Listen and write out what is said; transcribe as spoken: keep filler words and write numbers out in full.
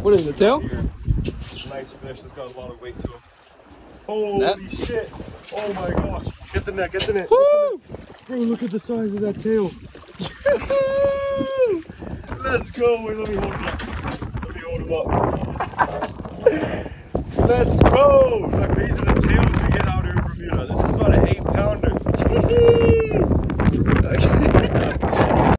What is it, the tail? Nice fish. It's got a lot of weight to him. Holy Net. shit. Oh my gosh. Get the net, get the net. Woo! Bro, look at the size of that tail. Let's go. Wait, let me hold him up. Let me hold him up. Let's go.